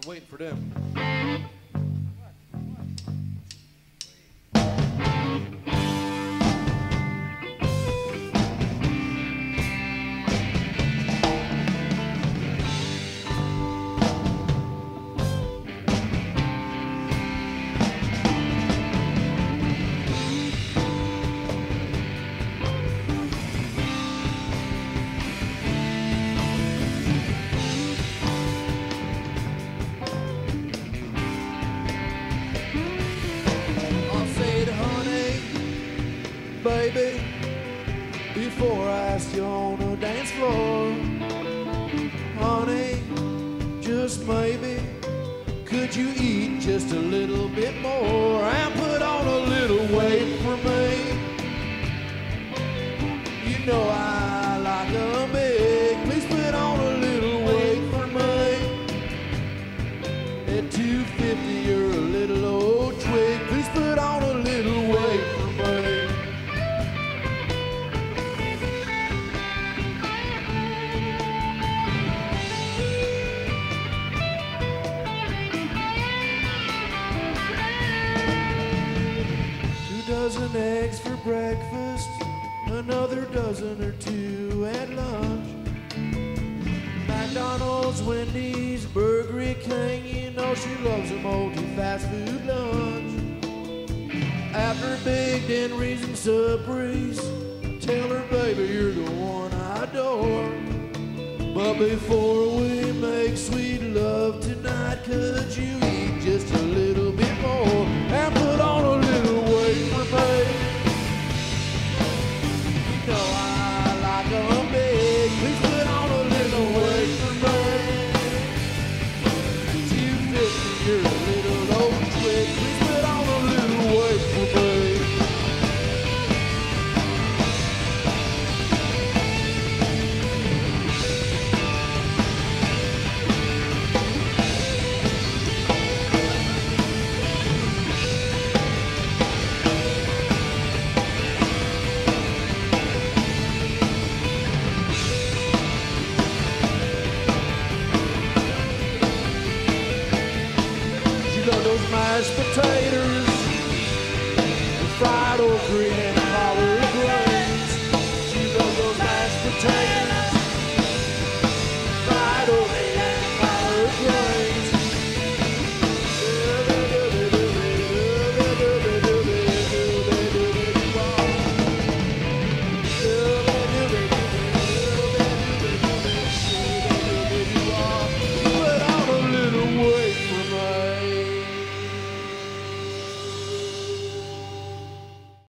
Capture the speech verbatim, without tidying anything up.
I'm waiting for them. Baby, before I asked you on the dance floor, honey, just maybe, could you eat just a little bit more and put on a little weight for me? You know I like them big, please put on a little weight for me. At two fifty, you're a little old twig, please put on a little weight for me. Dozen eggs for breakfast, another dozen or two at lunch. McDonald's, Wendy's, Burger King, you know she loves a multi-fast food lunch. After Big Denry's and Subrees, tell her, baby, you're the one I adore. But before we make sweet love tonight, could you eat just a little bit more and put on a little weight for me? You know I like them big, please put on a little weight for me. two fifty, you're a little old twig, please put on a little weight for me. Those mashed potatoes and fried okra.